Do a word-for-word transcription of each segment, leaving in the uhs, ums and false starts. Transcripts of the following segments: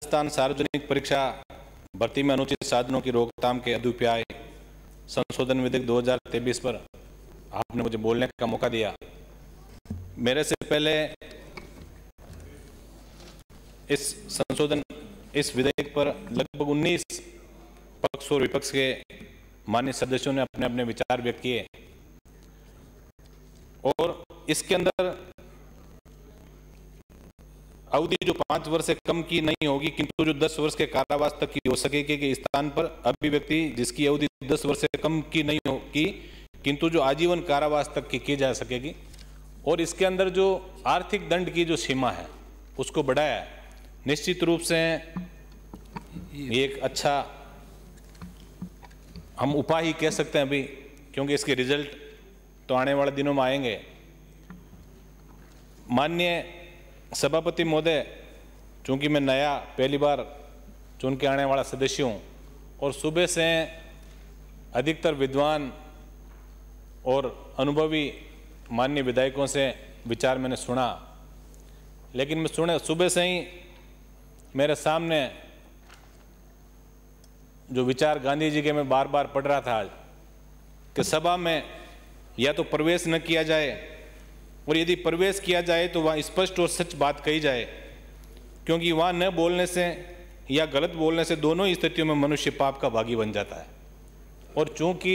राजस्थान सार्वजनिक परीक्षा भर्ती में अनुचित साधनों की रोकथाम के अध्युपाय संशोधन विधेयक दो हज़ार तेईस पर आपने मुझे बोलने का मौका दिया। मेरे से पहले इस संशोधन इस विधेयक पर लगभग उन्नीस पक्ष और विपक्ष के मान्य सदस्यों ने अपने अपने विचार व्यक्त किए और इसके अंदर अवधि जो पांच वर्ष से कम की नहीं होगी किंतु जो दस वर्ष के कारावास तक की हो सकेगी के स्थान पर अभिव्यक्ति जिसकी अवधि दस वर्ष से कम की नहीं होगी किंतु जो आजीवन कारावास तक की की जा सकेगी और इसके अंदर जो आर्थिक दंड की जो सीमा है उसको बढ़ाया है। निश्चित रूप से ये एक अच्छा हम उपाय ही कह सकते हैं अभी, क्योंकि इसके रिजल्ट तो आने वाले दिनों में आएंगे। माननीय सभापति महोदय, चूंकि मैं नया पहली बार चुन के आने वाला सदस्य हूँ और सुबह से अधिकतर विद्वान और अनुभवी माननीय विधायकों से विचार मैंने सुना, लेकिन मैं सुने सुबह से ही मेरे सामने जो विचार गांधी जी के मैं बार बार पढ़ रहा था आज कि सभा में या तो प्रवेश न किया जाए और यदि प्रवेश किया जाए तो वहाँ स्पष्ट और सच बात कही जाए, क्योंकि वहाँ न बोलने से या गलत बोलने से दोनों ही स्थितियों में मनुष्य पाप का भागी बन जाता है। और चूंकि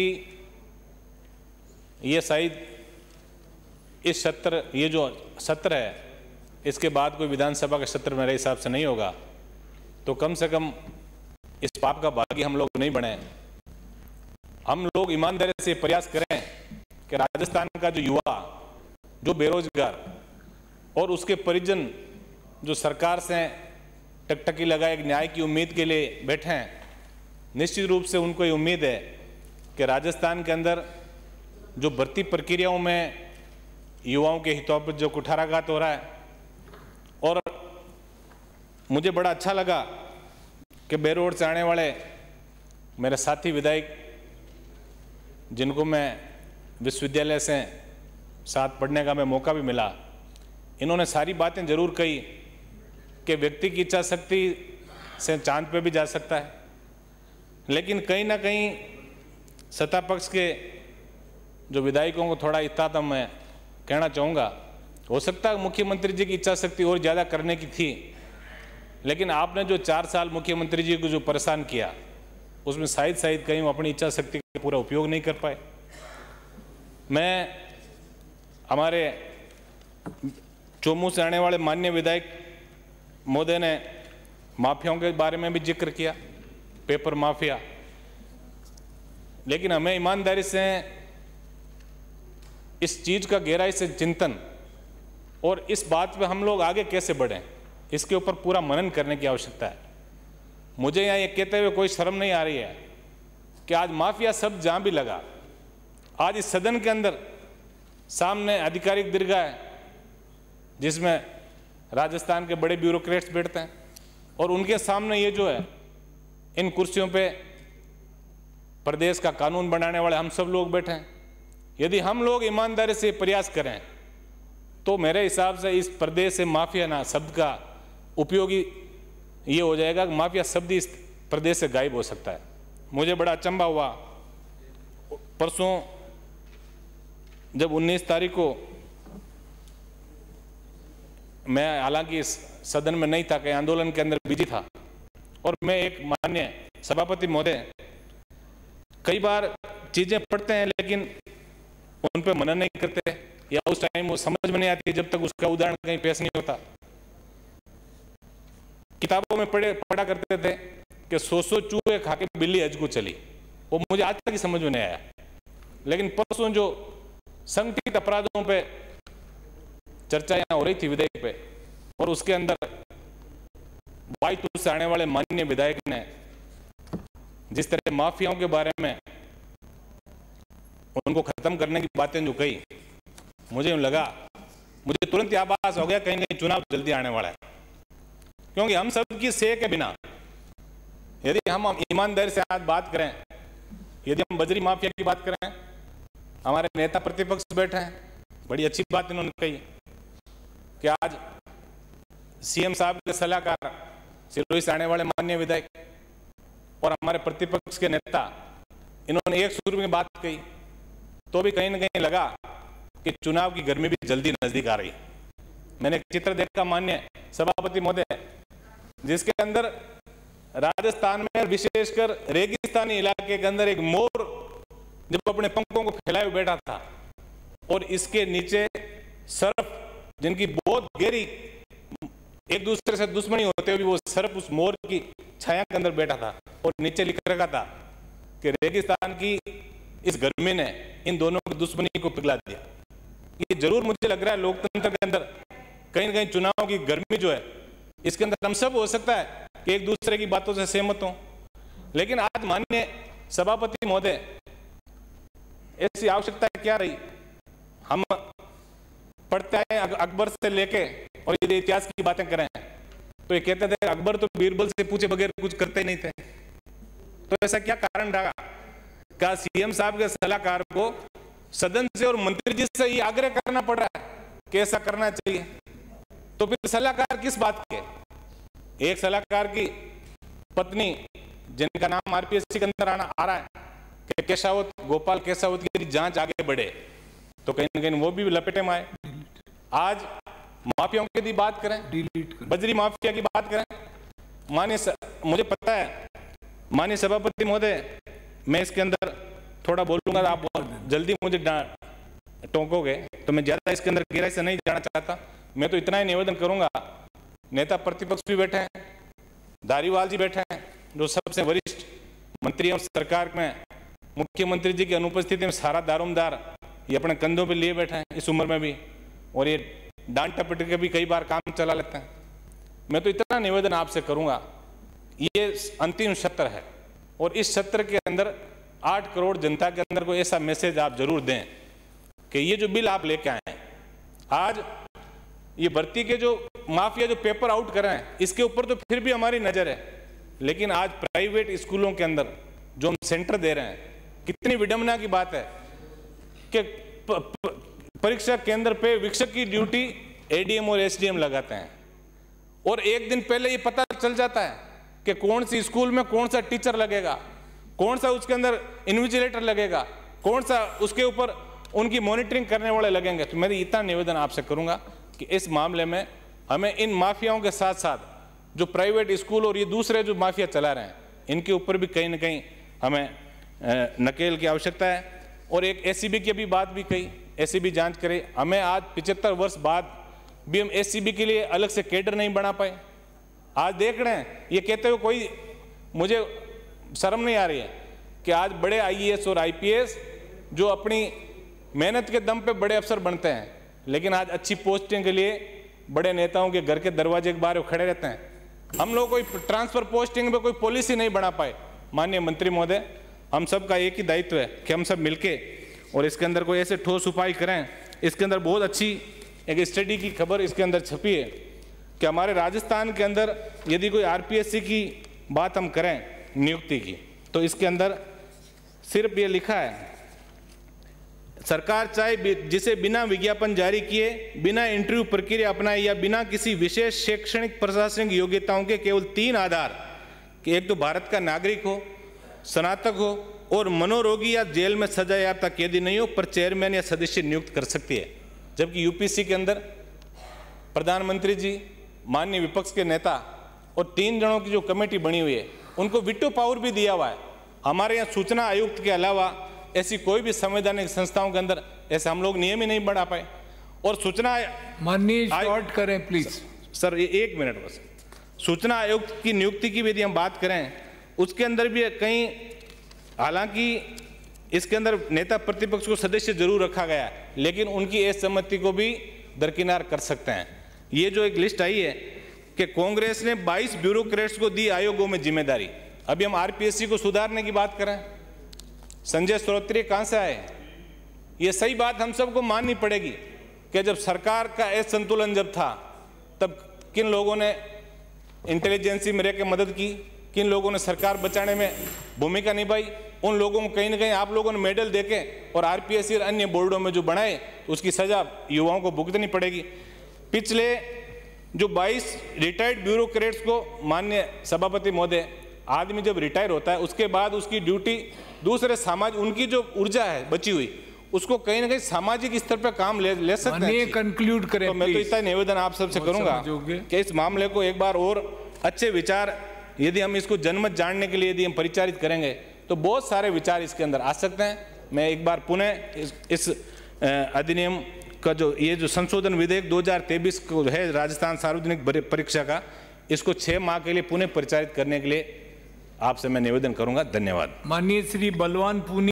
ये शायद इस सत्र ये जो सत्र है इसके बाद कोई विधानसभा का सत्र मेरे हिसाब से नहीं होगा, तो कम से कम इस पाप का भागी हम लोग नहीं बने। हम लोग ईमानदारी से प्रयास करें कि राजस्थान का जो युवा जो बेरोजगार और उसके परिजन जो सरकार से टकटकी लगाए एक न्याय की उम्मीद के लिए बैठे हैं, निश्चित रूप से उनको ये उम्मीद है कि राजस्थान के अंदर जो भर्ती प्रक्रियाओं में युवाओं के हितों पर जो कुठाराघात हो रहा है, और मुझे बड़ा अच्छा लगा कि बेरोड से आने वाले मेरे साथी विधायक जिनको मैं विश्वविद्यालय से साथ पढ़ने का मैं मौका भी मिला, इन्होंने सारी बातें जरूर कही कि व्यक्ति की इच्छा शक्ति से चांद पे भी जा सकता है, लेकिन कहीं ना कहीं सत्ता पक्ष के जो विधायकों को थोड़ा इतना तो मैं कहना चाहूँगा, हो सकता है मुख्यमंत्री जी की इच्छा शक्ति और ज़्यादा करने की थी, लेकिन आपने जो चार साल मुख्यमंत्री जी को जो परेशान किया उसमें शायद शायद कहीं वो अपनी इच्छा शक्ति का पूरा उपयोग नहीं कर पाए। मैं हमारे चोमू से आने वाले माननीय विधायक महोदय ने माफियाओं के बारे में भी जिक्र किया, पेपर माफिया, लेकिन हमें ईमानदारी से इस चीज का गहराई से चिंतन और इस बात पे हम लोग आगे कैसे बढ़ें इसके ऊपर पूरा मनन करने की आवश्यकता है। मुझे यहाँ ये कहते हुए कोई शर्म नहीं आ रही है कि आज माफिया शब्द जहाँ भी लगा, आज इस सदन के अंदर सामने आधिकारिक दीर्घा है जिसमें राजस्थान के बड़े ब्यूरोक्रेट्स बैठते हैं और उनके सामने ये जो है इन कुर्सियों पे प्रदेश का कानून बनाने वाले हम सब लोग बैठे हैं। यदि हम लोग ईमानदारी से प्रयास करें तो मेरे हिसाब से इस प्रदेश से माफिया ना शब्द का उपयोगी ये हो जाएगा कि माफिया शब्द इस प्रदेश से गायब हो सकता है। मुझे बड़ा अचंभा हुआ परसों जब उन्नीस तारीख को, मैं हालांकि इस सदन में नहीं था, कहीं आंदोलन के अंदर बिजी था, और मैं एक माननीय सभापति महोदय कई बार चीजें पढ़ते हैं लेकिन उन पे मनन नहीं करते या उस टाइम वो समझ में नहीं आती जब तक उसका उदाहरण कहीं पेश नहीं होता। किताबों में पढ़े पढ़ा करते थे कि सौ सौ चूहे खा के बिल्ली हज को चली, वो मुझे आज तक ही समझ में नहीं आया। लेकिन परसों जो संगठित अपराधों पे चर्चा यहाँ हो रही थी विधेयक पे, और उसके अंदर वाईतू से आने वाले माननीय विधायक ने जिस तरह माफियाओं के बारे में उनको खत्म करने की बातें जो कही, मुझे यूं लगा, मुझे तुरंत आभास हो गया कहीं कहीं चुनाव जल्दी आने वाला है, क्योंकि हम सबकी सेह के बिना यदि हम ईमानदारी से आज बात करें, यदि हम बजरी माफिया की बात करें, हमारे नेता प्रतिपक्ष बैठे हैं, बड़ी अच्छी बात इन्होंने कही कि आज सीएम साहब के सलाहकार सिरोही से आने वाले माननीय विधायक और हमारे प्रतिपक्ष के नेता, इन्होंने एक सुर में बात कही तो भी कहीं ना कहीं लगा कि चुनाव की गर्मी भी जल्दी नजदीक आ रही। मैंने एक चित्र देखा माननीय सभापति महोदय, जिसके अंदर राजस्थान में विशेषकर रेगिस्तानी इलाके के अंदर एक मोर जब अपने पंखों को फैलाए हुए बैठा था और इसके नीचे सर्प, जिनकी बहुत गहरी एक दूसरे से दुश्मनी होते हुए भी वो सर्प उस मोर की छाया के अंदर बैठा था और नीचे लिख रखा था कि रेगिस्तान की इस गर्मी ने इन दोनों की दुश्मनी को पिघला दिया। ये जरूर मुझे लग रहा है लोकतंत्र के अंदर कहीं ना कहीं चुनाव की गर्मी जो है, इसके अंदर हम सब हो सकता है कि एक दूसरे की बातों से सहमत हों, लेकिन आज माननीय सभापति महोदय ऐसी आवश्यकता क्या रही? हम पढ़ते हैं अकबर से लेके और यदि इतिहास की बातें करें तो ये कहते थे अकबर तो बीरबल से पूछे बगैर कुछ करते ही नहीं थे। तो ऐसा क्या कारण रहा? क्या सीएम साहब के सलाहकार को सदन से और मंत्री जी से ये आग्रह करना पड़ रहा है कि ऐसा करना चाहिए? तो फिर सलाहकार किस बात के? एक सलाहकार की पत्नी जिनका नाम आरपीएससी के अंदर आना आ रहा है कि केशावत, गोपाल केशावत की यदि जांच आगे बढ़े तो कहीं ना कहीं वो भी लपेटे में आए। आज माफियाओं की बात करें, बजरी माफिया की बात करें, माननीय मुझे पता है माननीय सभापति महोदय मैं इसके अंदर थोड़ा बोलूंगा, आप जल्दी मुझे टोकोगे तो मैं ज्यादा इसके अंदर गहराई से नहीं जाना चाहता। मैं तो इतना ही निवेदन करूंगा, नेता प्रतिपक्ष भी बैठे हैं, धारीवाल जी बैठे हैं जो सबसे वरिष्ठ मंत्री और सरकार में मुख्यमंत्री जी की अनुपस्थिति में सारा दारोमदार ये अपने कंधों पे लिए बैठे हैं इस उम्र में भी, और ये डांट टपट के भी कई बार काम चला लेते हैं। मैं तो इतना निवेदन आपसे करूंगा, ये अंतिम सत्र है और इस सत्र के अंदर आठ करोड़ जनता के अंदर को ऐसा मैसेज आप जरूर दें कि ये जो बिल आप लेके आए हैं, आज ये भर्ती के जो माफिया जो पेपर आउट कर रहे हैं इसके ऊपर तो फिर भी हमारी नजर है, लेकिन आज प्राइवेट स्कूलों के अंदर जो हम सेंटर दे रहे हैं, कितनी विडंबना की बात है कि परीक्षा केंद्र पे शिक्षक की ड्यूटी एडीएम और एसडीएम लगाते हैं और एक दिन पहले ये पता चल जाता है कि कौन सी स्कूल में कौन सा टीचर लगेगा, कौन सा उसके अंदर इन्विजिलेटर लगेगा, कौन सा उसके ऊपर उनकी मॉनिटरिंग करने वाले लगेंगे। तो मेरी इतना निवेदन आपसे करूंगा कि इस मामले में हमें इन माफियाओं के साथ साथ जो प्राइवेट स्कूल और ये दूसरे जो माफिया चला रहे हैं इनके ऊपर भी कहीं ना कहीं हमें नकेल की आवश्यकता है। और एक एसीबी की भी बात भी कही, एसीबी जांच करे। हमें आज पिछहत्तर वर्ष बाद भी हम एसीबी के लिए अलग से कैडर नहीं बना पाए। आज देख रहे हैं ये कहते हुए कोई मुझे शर्म नहीं आ रही है कि आज बड़े आईएएस और आईपीएस जो अपनी मेहनत के दम पे बड़े अफसर बनते हैं, लेकिन आज अच्छी पोस्टिंग के लिए बड़े नेताओं के घर के दरवाजे के बाहर खड़े रहते हैं। हम लोग कोई ट्रांसफर पोस्टिंग पे कोई पॉलिसी नहीं बना पाए। माननीय मंत्री महोदय, हम सब का एक ही दायित्व है कि हम सब मिलके और इसके अंदर कोई ऐसे ठोस उपाय करें। इसके अंदर बहुत अच्छी एक स्टडी की खबर इसके अंदर छपी है कि हमारे राजस्थान के अंदर यदि कोई आरपीएससी की बात हम करें नियुक्ति की, तो इसके अंदर सिर्फ ये लिखा है, सरकार चाहे जिसे बिना विज्ञापन जारी किए, बिना इंटरव्यू प्रक्रिया अपनाए या बिना किसी विशेष शैक्षणिक प्रशासनिक योग्यताओं के केवल तीन आधार कि एक तो भारत का नागरिक हो, स्नातक हो और मनोरोगी या जेल में सजा याफ्ता कैदी नहीं हो, पर चेयरमैन या सदस्य नियुक्त कर सकती है। जबकि यूपीएससी के अंदर प्रधानमंत्री जी, माननीय विपक्ष के नेता और तीन जनों की जो कमेटी बनी हुई है उनको विटो पावर भी दिया हुआ है। हमारे यहाँ सूचना आयुक्त के अलावा ऐसी कोई भी संवैधानिक संस्थाओं के अंदर ऐसे हम लोग नियम ही नहीं बना पाए। और सूचना माननीय शॉर्ट करें प्लीज। सर ये एक मिनट बस। सूचना आयुक्त की नियुक्ति की यदि हम बात करें उसके अंदर भी कहीं, हालांकि इसके अंदर नेता प्रतिपक्ष को सदस्य जरूर रखा गया है, लेकिन उनकी असहमति को भी दरकिनार कर सकते हैं। ये जो एक लिस्ट आई है कि कांग्रेस ने बाईस ब्यूरोक्रेट्स को दी आयोगों में जिम्मेदारी। अभी हम आरपीएससी को सुधारने की बात करें, संजय श्रोत्रिय कहां से आए? ये सही बात हम सबको माननी पड़ेगी कि जब सरकार का असंतुलन जब था तब किन लोगों ने इंटेलिजेंसी में रह के मदद की, किन लोगों ने सरकार बचाने में भूमिका निभाई। उन लोगों को कहीं ना कहीं आप लोगों ने मेडल देके और आरपीएससी और अन्य बोर्डों में जो बनाए उसकी सजा युवाओं को भुगतनी पड़ेगी। पिछले जो बाईस रिटायर्ड ब्यूरोक्रेट्स को, माननीय सभापति महोदय, आदमी जब रिटायर होता है उसके बाद उसकी ड्यूटी दूसरे समाज, उनकी जो ऊर्जा है बची हुई, उसको कहीं ना कहीं सामाजिक स्तर पर काम ले ले सकते हैं। कंक्लूड करें। तो मैं तो इतना निवेदन आप सबसे करूंगा कि इस मामले को एक बार और अच्छे विचार, यदि हम इसको जनमत जानने के लिए यदि हम परिचारित करेंगे तो बहुत सारे विचार इसके अंदर आ सकते हैं। मैं एक बार पुनः इस, इस अधिनियम का जो ये जो संशोधन विधेयक दो हज़ार तेईस को है राजस्थान सार्वजनिक परीक्षा का, इसको छह माह के लिए पुनः परिचारित करने के लिए आपसे मैं निवेदन करूंगा। धन्यवाद। माननीय श्री बलवान पूनी।